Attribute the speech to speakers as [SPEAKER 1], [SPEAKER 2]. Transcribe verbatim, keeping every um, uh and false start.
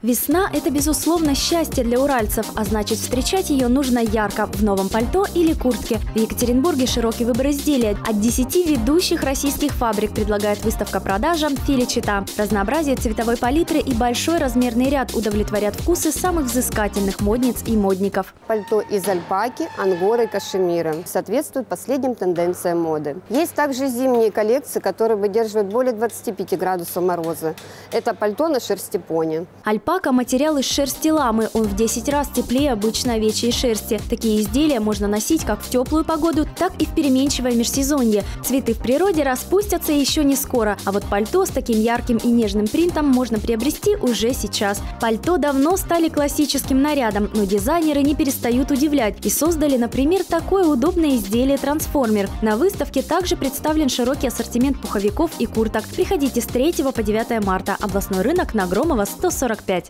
[SPEAKER 1] Весна – это, безусловно, счастье для уральцев, а значит, встречать ее нужно ярко, в новом пальто или куртке. В Екатеринбурге широкий выбор изделий. От десяти ведущих российских фабрик предлагает выставка-продажа «Филичита». Разнообразие цветовой палитры и большой размерный ряд удовлетворят вкусы самых взыскательных модниц и модников.
[SPEAKER 2] Пальто из альпаки, ангоры, кашемира соответствует последним тенденциям моды. Есть также зимние коллекции, которые выдерживают более двадцати пяти градусов мороза. Это пальто на шерсти пони.
[SPEAKER 1] Альпака – материал из шерсти ламы. Он в десять раз теплее обычной овечьей шерсти. Такие изделия можно носить как в теплую погоду, так и в переменчивое межсезонье. Цветы в природе распустятся еще не скоро, а вот пальто с таким ярким и нежным принтом можно приобрести уже сейчас. Пальто давно стали классическим нарядом, но дизайнеры не перестают удивлять и создали, например, такое удобное изделие «Трансформер». На выставке также представлен широкий ассортимент пуховиков и курток. Приходите с третьего по девятое марта. Областной рынок на Громова, сто сорок пять.